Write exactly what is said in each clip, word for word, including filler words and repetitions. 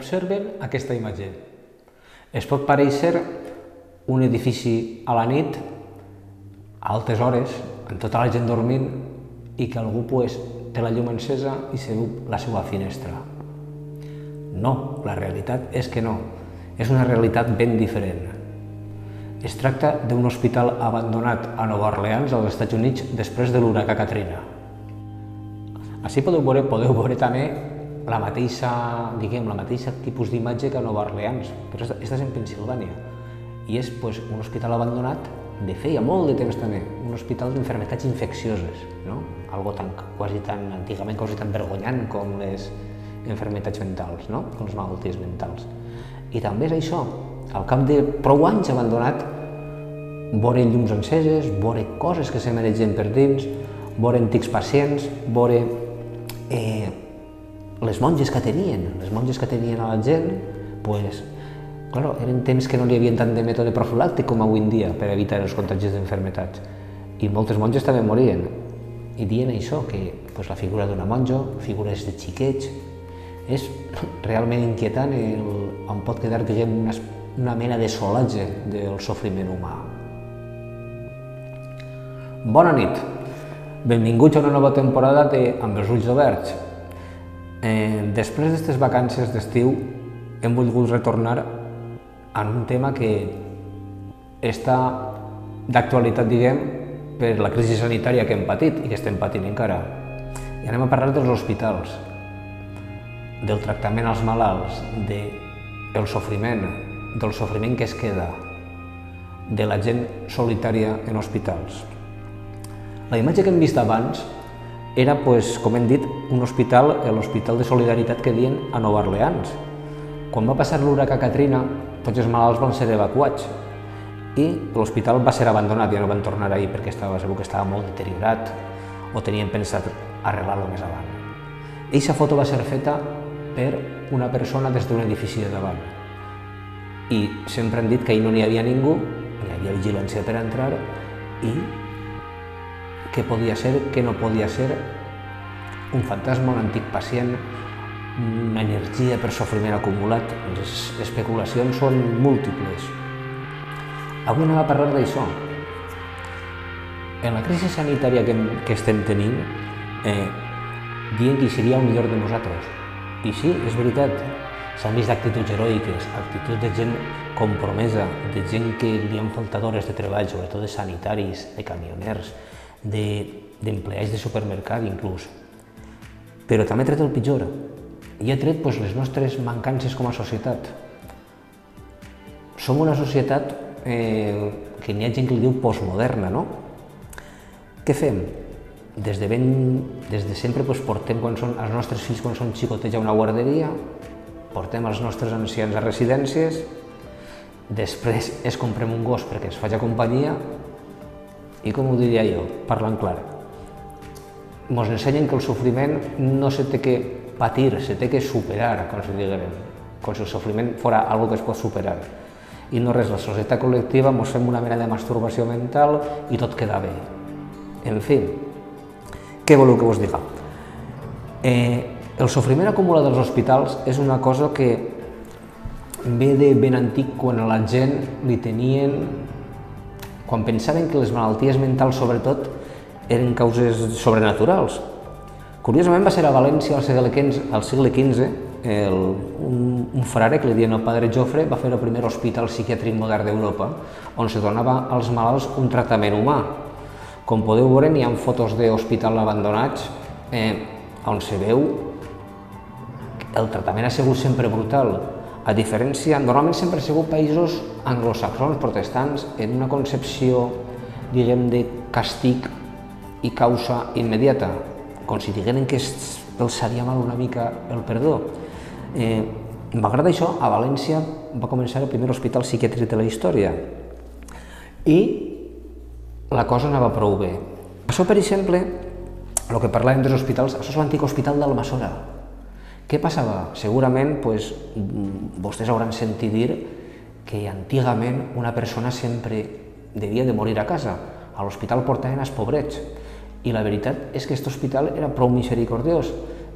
Observen aquesta imatge. Es pot parèixer un edifici a la nit, a altes hores, amb tota la gent dormint, i que algú pues, té la llum encesa i se veu la seva finestra. No, la realitat és que no. És una realitat ben diferent. Es tracta d'un hospital abandonat a Nova Orleans, als Estats Units, després de l'huracà Katrina. Així podeu veure, podeu veure també la mateixa, diguem, la mateixa tipus d'imatge que a Nova Orleans, però aquesta és en Pensilvània. I és pues, un hospital abandonat de feia molt de temps també, un hospital d'enfermetats infeccioses, no? Algo tan, quasi tan, antigament quasi tan vergonyant com les enfermetats mentals, no? Com les malalties mentals. I també és això, al cap de prou anys abandonat, veure llums enceses, veure coses que s'emergeixen per dins, veure antics pacients, veure eh, les monges que tenien, les monges que tenien a la gent, pues, claro, eren temps que no hi havia tant de mètode profilàctic com avui en dia per evitar els contagis d'enfermetats. I moltes monges també morien. I dient això, que pues, la figura d'una monja, figures de xiquets, és realment inquietant el, on pot quedar, diguem, una, una mena de solatge del sofriment humà. Bona nit. Benvinguts a una nova temporada de Amb els ulls oberts. Eh, després d'aquestes vacances d'estiu hem volgut retornar en un tema que està d'actualitat, diguem, per la crisi sanitària que hem patit i que estem patint encara. I anem a parlar dels hospitals, del tractament als malalts, del sofriment, del sofriment que es queda, de la gent solitària en hospitals. La imatge que hem vist abans era, pues, com hem dit, un hospital, l'Hospital de Solidaritat que diuen a Nova Orleans. Quan va passar l'huracà Katrina, tots els malalts van ser evacuats i l'hospital va ser abandonat, ja no van tornar ahir perquè estava, segur que estava molt deteriorat o tenien pensat arreglar-lo més avant. Eixa foto va ser feta per una persona des d'un edifici de davant i sempre han dit que ahir no n'hi havia ningú, hi havia vigilància per entrar i què podia ser, què no podia ser, un fantasma, un antic pacient, una energia per sofriment acumulat. Les especulacions són múltiples. Avui anem a parlar d'això. En la crisi sanitària que, que estem tenint, eh, diuen que hi seria el millor de nosaltres. I sí, és veritat. S'han vist actituds heroiques, actituds de gent compromesa, de gent que li han faltat hores de treball, sobretot de sanitaris, de camioners, d'empleats de, de supermercat inclús. Però també ha tret el pitjor. I ha tret pues, les nostres mancances com a societat. Som una societat eh, que n'hi ha gent que li diu postmoderna, no? Què fem? Des de, ben, des de sempre pues, portem quan són, els nostres fills quan són xicotets a una guarderia, portem els nostres ancians a residències, després es comprem un gos perquè ens faci companyia i, com ho diria jo, parlant clar, ens ensenyen que el sofriment no se té que patir, se té que superar, com si diguem, com si el sofriment fos algo que es pot superar. I no res, la societat col·lectiva ens fem una mena de masturbació mental i tot queda bé. En fi, què voleu que us diga? Eh, el sofriment acumulat als hospitals és una cosa que ve de ben antic, quan a la gent li tenien, quan pensaven que les malalties mentals sobretot eren causes sobrenaturals. Curiosament va ser a València al segle quinze, al segle quinze el, un, un frare que li diuen el Padre Jofre va fer el primer hospital psiquiàtric modern d'Europa on se donava als malalts un tractament humà. Com podeu veure, hi ha fotos d'hospitals abandonats eh, on se veu el tractament ha sigut sempre brutal. A diferència, normalment sempre ha sigut països anglosaxons, protestants, en una concepció, diguem, de càstig i causa immediata, com si digueren que els seria mal una mica el perdó. Eh, Malgrat això, a València va començar el primer hospital psiquiàtric de la història i la cosa anava prou bé. Això, per exemple, el que parlàvem dels hospitals, això és l'antic hospital d'Almassora. Què passava? Segurament pues, vostès hauran sentit dir que antigament una persona sempre devia de morir a casa. A l'hospital portaven els pobrets. I la veritat és que aquest hospital era prou misericordiós.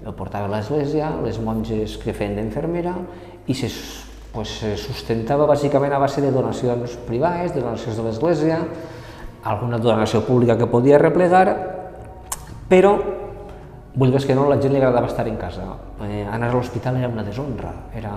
el portava a l'església, les monges que feien d'infermera i se, pues, se sustentava bàsicament a base de donacions privades, de donacions de l'església, alguna donació pública que podia replegar, però, vulguis que no, la gent li agradava estar en casa. Eh, anar a l'hospital era una deshonra, era...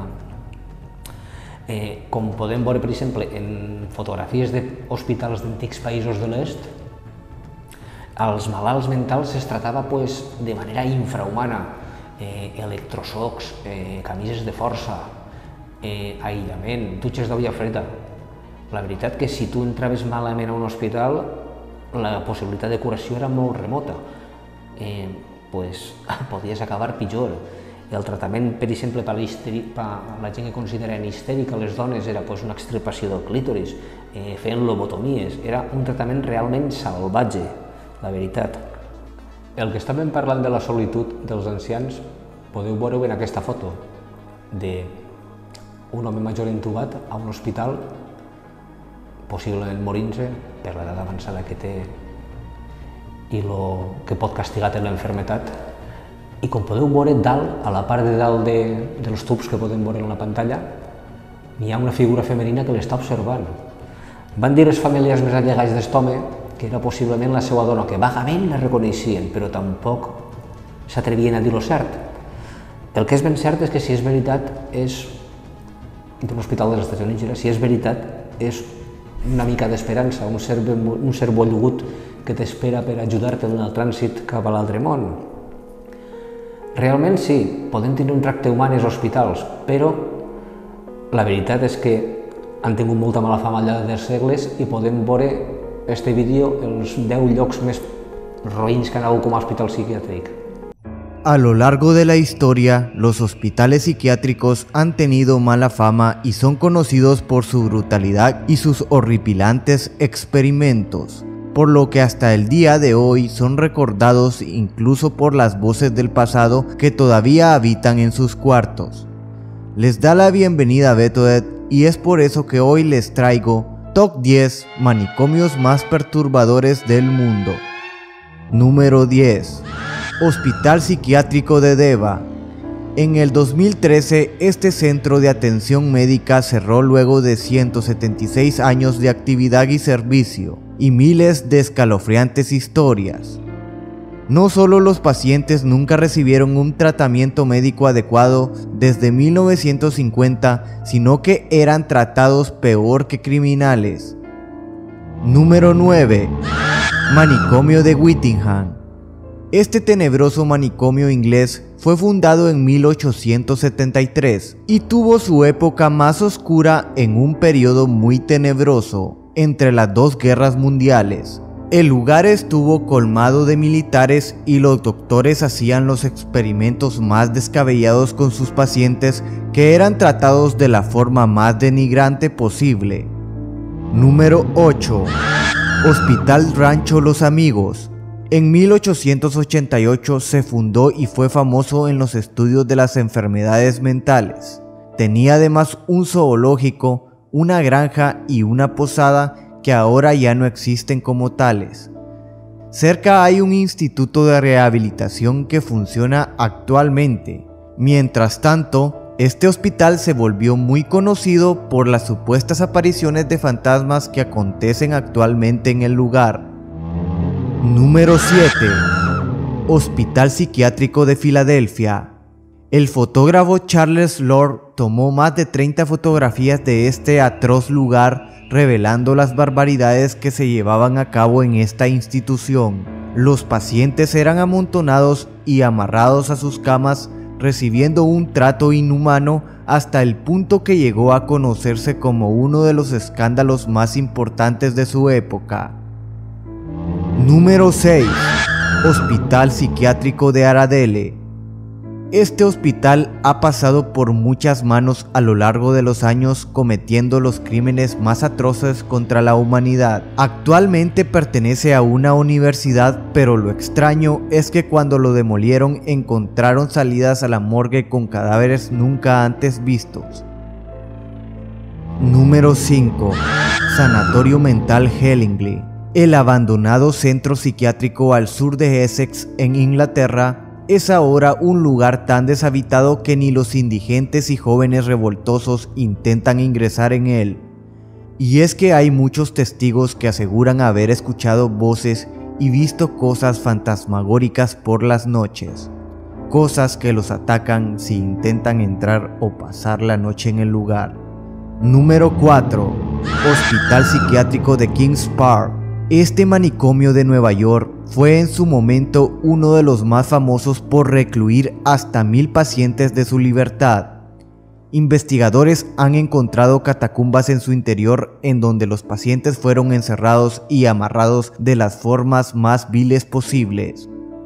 Eh, com podem veure, per exemple, en fotografies d'hospitals d'antics països de l'est, als malalts mentals es tractava pues, de manera infrahumana, eh, electrosocs, eh, camises de força, eh, aïllament, dutxes d'aigua freda. La veritat que si tu entraves malament a un hospital, la possibilitat de curació era molt remota. Eh, pues, podies acabar pitjor. El tractament, per exemple, per la gent que consideren histèrica les dones era pues, una extirpació del clítoris, eh, feien lobotomies, era un tractament realment salvatge, la veritat. El que estàvem parlant de la solitud dels ancians, podeu veure en aquesta foto d'un home major entubat a un hospital, possiblement morint-se per l'edat avançada que té i el que pot castigar té l'enfermetat. I com podeu veure, dalt, a la part de dalt de, dels tubs que podem veure en la pantalla, hi ha una figura femenina que l'està observant. Van dir les famílies més allegats d'Estome que era possiblement la seva dona, que vagament la reconeixien, però tampoc s'atrevien a dir-lo cert. El que és ben cert és que si és veritat és d'un hospital dels Estats Units, si és veritat és una mica d'esperança, un ser, un ser volgut que t'espera per ajudar-te en el trànsit cap a l'altre món. Realment sí, podem tenir un tracte humà als hospitals, però la veritat és que han tingut molta mala fama al llarg dels segles i podem veure este vídeo els deu llocs més roïns que han hagut com a hospital psiquiàtric. A lo largo de la historia, los hospitales psiquiátricos han tenido mala fama y son conocidos por su brutalidad y sus horripilantes experimentos, por lo que hasta el día de hoy son recordados incluso por las voces del pasado que todavía habitan en sus cuartos. Les da la bienvenida Betoed y es por eso que hoy les traigo Top diez manicomios más perturbadores del mundo. Número diez. Hospital Psiquiátrico de Deva. En el dos mil trece, este centro de atención médica cerró luego de ciento setenta y seis años de actividad y servicio, y miles de escalofriantes historias. No solo los pacientes nunca recibieron un tratamiento médico adecuado desde mil novecientos cincuenta, sino que eran tratados peor que criminales. Número nueve. Manicomio de Whittingham. Este tenebroso manicomio inglés fue fundado en mil ochocientos setenta y tres y tuvo su época más oscura en un periodo muy tenebroso entre las dos guerras mundiales. El lugar estuvo colmado de militares y los doctores hacían los experimentos más descabellados con sus pacientes, que eran tratados de la forma más denigrante posible. Número ocho. Hospital Rancho Los Amigos. En mil ochocientos ochenta y ocho se fundó y fue famoso en los estudios de las enfermedades mentales. Tenía además un zoológico, una granja y una posada que ahora ya no existen como tales. Cerca hay un instituto de rehabilitación que funciona actualmente. Mientras tanto, este hospital se volvió muy conocido por las supuestas apariciones de fantasmas que acontecen actualmente en el lugar. Número siete. Hospital Psiquiátrico de Filadelfia. El fotógrafo Charles Lord tomó más de treinta fotografías de este atroz lugar, revelando las barbaridades que se llevaban a cabo en esta institución. Los pacientes eran amontonados y amarrados a sus camas, recibiendo un trato inhumano hasta el punto que llegó a conocerse como uno de los escándalos más importantes de su época. Número seis. Hospital Psiquiátrico de Aradele. Este hospital ha pasado por muchas manos a lo largo de los años, cometiendo los crímenes más atroces contra la humanidad. Actualmente pertenece a una universidad, pero lo extraño es que cuando lo demolieron encontraron salidas a la morgue con cadáveres nunca antes vistos. Número cinco. Sanatorio Mental Hellingly. El abandonado centro psiquiátrico al sur de Essex, en Inglaterra, es ahora un lugar tan deshabitado que ni los indigentes y jóvenes revoltosos intentan ingresar en él. Y es que hay muchos testigos que aseguran haber escuchado voces y visto cosas fantasmagóricas por las noches, cosas que los atacan si intentan entrar o pasar la noche en el lugar. Número cuatro. Hospital Psiquiátrico de Kings Park. Este manicomio de Nueva York fue en su momento uno de los más famosos por recluir hasta mil pacientes de su libertad. Investigadores han encontrado catacumbas en su interior en donde los pacientes fueron encerrados y amarrados de las formas más viles posibles.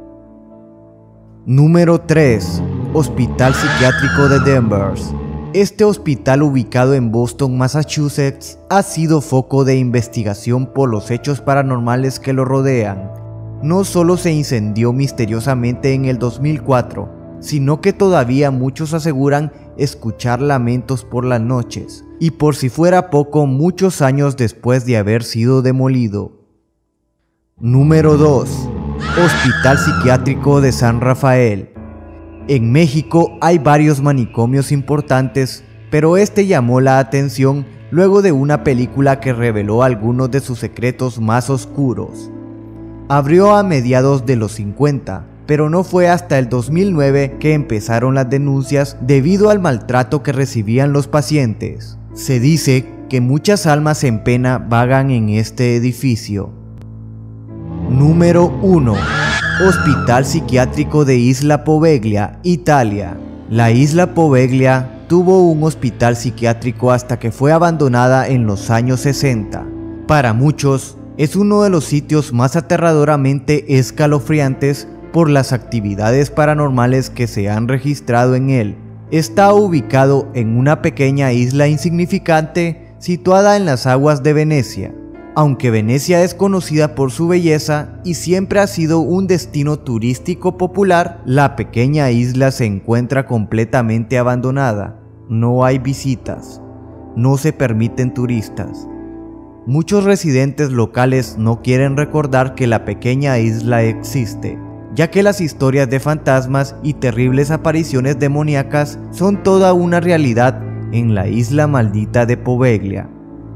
Número tres. Hospital Psiquiátrico de Denver. Este hospital, ubicado en Boston, Massachusetts, ha sido foco de investigación por los hechos paranormales que lo rodean. No solo se incendió misteriosamente en el dos mil cuatro, sino que todavía muchos aseguran escuchar lamentos por las noches, y por si fuera poco, muchos años después de haber sido demolido. Número dos. Hospital Psiquiátrico de San Rafael. En México hay varios manicomios importantes, pero este llamó la atención luego de una película que reveló algunos de sus secretos más oscuros. Abrió a mediados de los cincuenta, pero no fue hasta el dos mil nueve que empezaron las denuncias debido al maltrato que recibían los pacientes. Se dice que muchas almas en pena vagan en este edificio. Número uno. Hospital Psiquiátrico de Isla Poveglia, Italia. La Isla Poveglia tuvo un hospital psiquiátrico hasta que fue abandonada en los años sesenta. Para muchos, es uno de los sitios más aterradoramente escalofriantes por las actividades paranormales que se han registrado en él. Está ubicado en una pequeña isla insignificante situada en las aguas de Venecia. Aunque Venecia es conocida por su belleza y siempre ha sido un destino turístico popular, la pequeña isla se encuentra completamente abandonada. No hay visitas, no se permiten turistas. Muchos residentes locales no quieren recordar que la pequeña isla existe, ya que las historias de fantasmas y terribles apariciones demoníacas son toda una realidad en la isla maldita de Poveglia.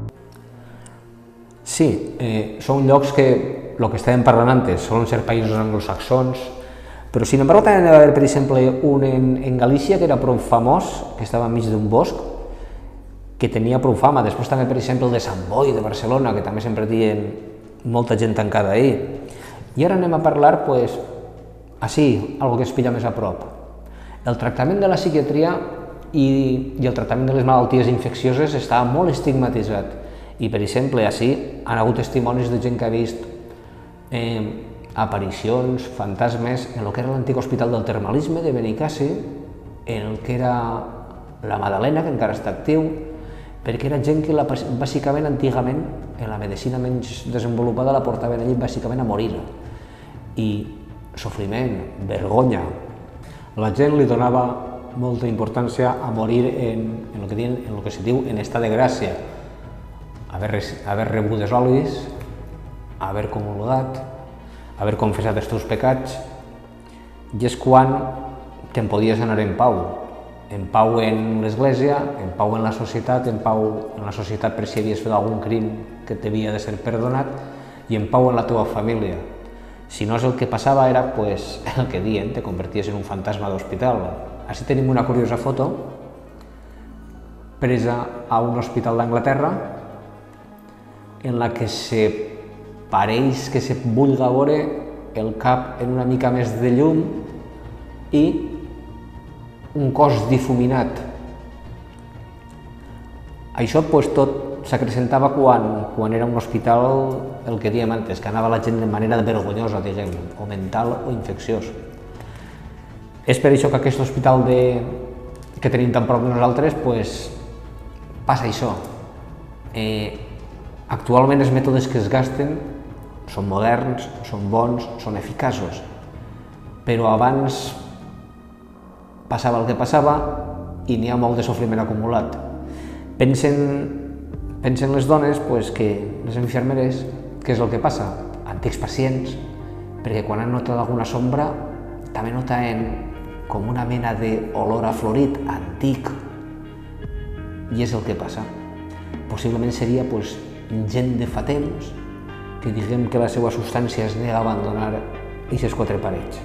Sí, eh, són llocs que, el que estàvem parlant antes, solen ser països anglosaxons, però sin embargo també va haver, per exemple, un en, en Galícia que era prou famós, que estava enmig d'un bosc, que tenia prou fama. Després també, per exemple, el de Sant Boi, de Barcelona, que també sempre dien molta gent tancada ahí. I ara anem a parlar, pues, així, algo que es pilla més a prop. El tractament de la psiquiatria i, i el tractament de les malalties infeccioses estava molt estigmatitzat. I, per exemple, així han hagut testimonis de gent que ha vist eh, aparicions, fantasmes, en el que era l'antic hospital del termalisme de Benicàssim, en el que era la Madalena, que encara està actiu, perquè era gent que la, bàsicament, antigament, en la medicina menys desenvolupada, la portaven allí bàsicament a morir. I sofriment, vergonya. La gent li donava molta importància a morir en, en, el, que diuen, en el que se diu en estat de gràcia. Haver, haver rebut els olis, haver comulgat, haver confessat els teus pecats, i és quan te'n podies anar en pau. En pau en l'església, en pau en la societat, en pau en la societat per si havies fet algun crim que t'havia de ser perdonat, i en pau en la teva família. Si no és el que passava, era pues, el que diuen, te converties en un fantasma d'hospital. Així tenim una curiosa foto presa a un hospital d'Anglaterra, en la que se pareix que se vulga veure el cap en una mica més de llum i un cos difuminat. Això pues, tot s'acrecentava quan, quan era un hospital, el que dèiem antes, que anava la gent de manera vergonyosa, diguem, o mental o infecciós. És per això que aquest hospital de, que tenim tan prop de nosaltres, pues, passa això. Eh, Actualment els mètodes que es gasten són moderns, són bons, són eficaços, però abans passava el que passava i n'hi ha molt de sofriment acumulat. Pensen, pensen les dones pues, que les infermeres, què és el que passa? Antics pacients, perquè quan han notat alguna sombra també notaven com una mena d'olor a florit antic, i és el que passa. Possiblement seria pues, gent de fa temps que diguem que la seva substància es nega a abandonar aquestes quatre parets.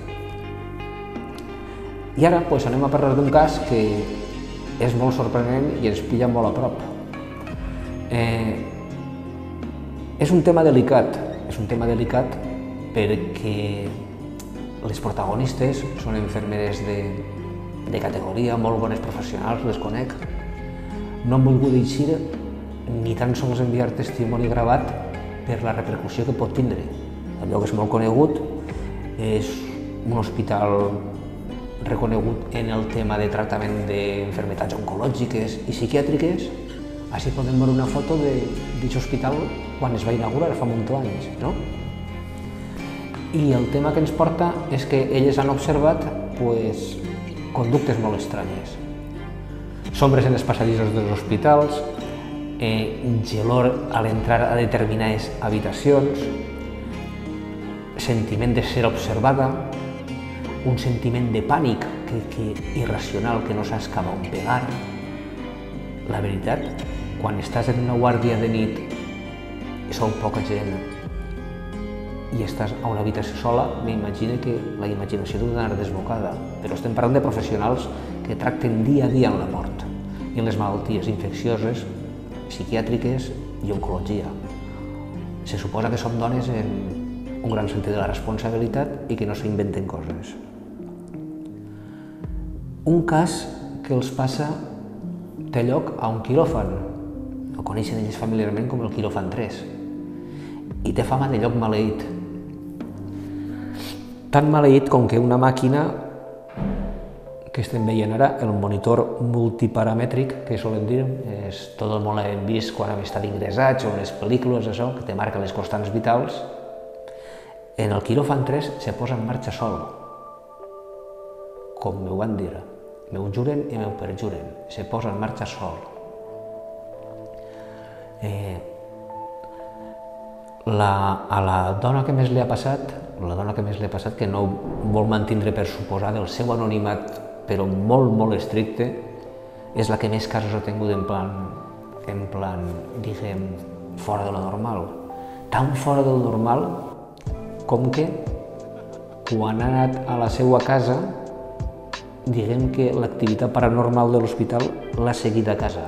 I ara pues, anem a parlar d'un cas que és molt sorprenent i ens pilla molt a prop. Eh, és un tema delicat, és un tema delicat perquè les protagonistes són infermeres de, de categoria, molt bones professionals, les conec. No han volgut eixir ni tan sols enviar testimoni gravat per la repercussió que pot tindre. El lloc és molt conegut, és un hospital reconegut en el tema de tractament d'enfermetats oncològiques i psiquiàtriques. Així podem veure una foto d'aquest hospital quan es va inaugurar fa un munt d'anys, no? I el tema que ens porta és que elles han observat pues, conductes molt estranyes. Sombres en els passadissos dels hospitals, eh, gelor a l'entrar a determinades habitacions, sentiment de ser observada, un sentiment de pànic que, que, irracional que no saps cap on pegar. La veritat, quan estàs en una guàrdia de nit i sou poca gent i estàs a una habitació sola, m'imagino que la imaginació deu d'anar desbocada, però estem parlant de professionals que tracten dia a dia amb la mort i amb les malalties infeccioses, psiquiàtriques i oncologia. Se suposa que són dones en un gran sentit de la responsabilitat i que no s'inventen coses. Un cas que els passa té lloc a un quiròfan, el coneixen ells familiarment com el quiròfan tres, i té fama de lloc maleït. Tan maleït com que una màquina que estem veient ara, el monitor multiparamètric, que solen dir, és tot el món l'hem vist quan hem estat ingressats o en les pel·lícules, això, que te marca les constants vitals. En el quiròfan tres se posa en marxa sol, com m'ho van dir, m'ho juren i m'ho perjuren, se posa en marxa sol. Eh, la, a la dona que més li ha passat, la dona que més li ha passat, que no vol mantindre per suposar del seu anonimat, però molt, molt estricte, és la que més casos ha tingut en plan, en plan, diguem, fora de lo normal. Tan fora del normal com que, quan ha anat a la seva casa, diguem que l'activitat paranormal de l'hospital l'ha seguit a casa.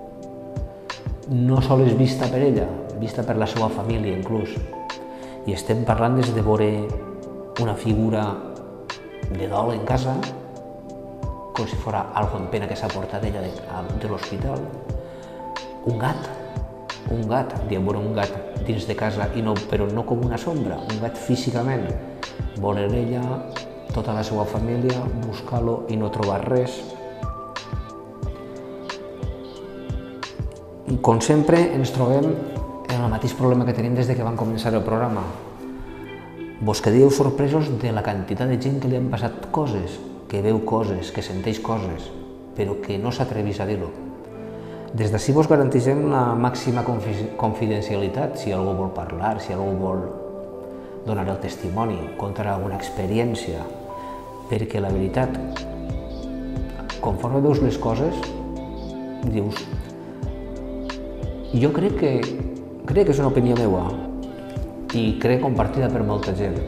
No sols vista per ella, vista per la seva família, inclús. I estem parlant des de veure una figura de dol en casa, com si fos algo en pena que s'ha portat ella de, de l'hospital. Un gat, un gat, diem veure un gat dins de casa, i no, però no com una sombra, un gat físicament. Veure ella, tota la seva família, buscar-lo i no trobar res. I com sempre ens trobem en el mateix problema que tenim des de que vam començar el programa. Vos quedeu sorpresos de la quantitat de gent que li han passat coses, que veu coses, que senteix coses, però que no s'atrevís a dir-ho. Des d'ací vos garantisem la màxima confidencialitat, si algú vol parlar, si algú vol donar el testimoni, contar alguna experiència, perquè la veritat, conforme veus les coses, dius, jo crec que, crec que és una opinió meva i crec compartida per molta gent.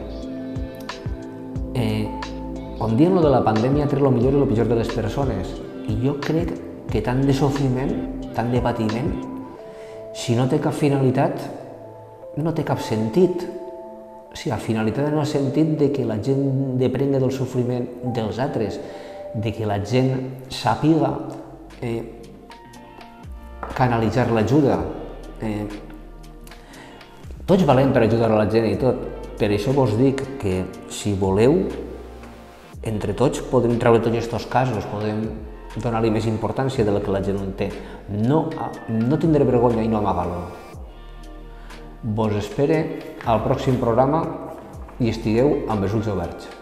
Eh, quan diem lo de la pandèmia, trec lo millor i lo pitjor de les persones, i jo crec que tant de sofriment, tant de patiment, si no té cap finalitat, no té cap sentit. O sigui, la finalitat en el sentit de que la gent deprenga del sofriment dels altres, de que la gent sàpiga eh, canalitzar l'ajuda. Eh, tots valem per ajudar a la gent i tot. Per això vos dic que si voleu, entre tots podem treure tots aquests casos, podem donar-li més importància de la que la gent en té. No, no tindré vergonya i no amagar-lo. Vos espere al pròxim programa i estigueu amb els ulls oberts.